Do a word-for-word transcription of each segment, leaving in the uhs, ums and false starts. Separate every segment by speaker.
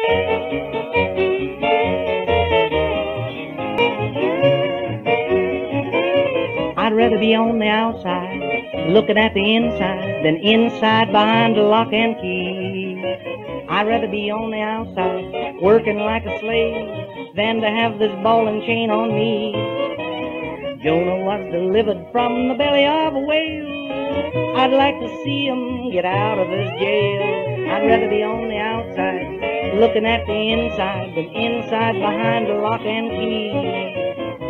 Speaker 1: I'd rather be on the outside, looking at the inside, than inside behind the lock and key. I'd rather be on the outside, working like a slave, than to have this ball and chain on me. Jonah was delivered from the belly of a whale. I'd like to see him get out of this jail. I'd rather be on the outside, looking at the inside, than inside behind the lock and key.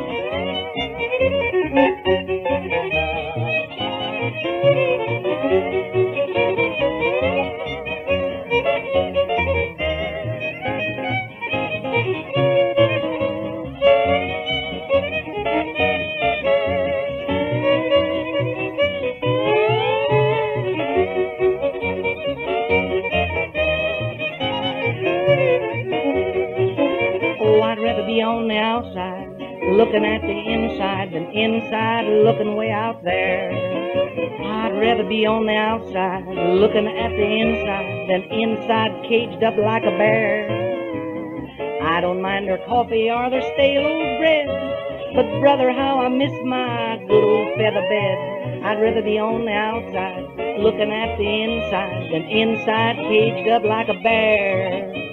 Speaker 1: Oh, I'd rather be on the outside, looking at the inside, than inside looking way out there. I'd rather be on the outside, looking at the inside, than inside caged up like a bear. I don't mind their coffee or their stale old bread, but brother, how I miss my good old feather bed. I'd rather be on the outside, looking at the inside, than inside caged up like a bear.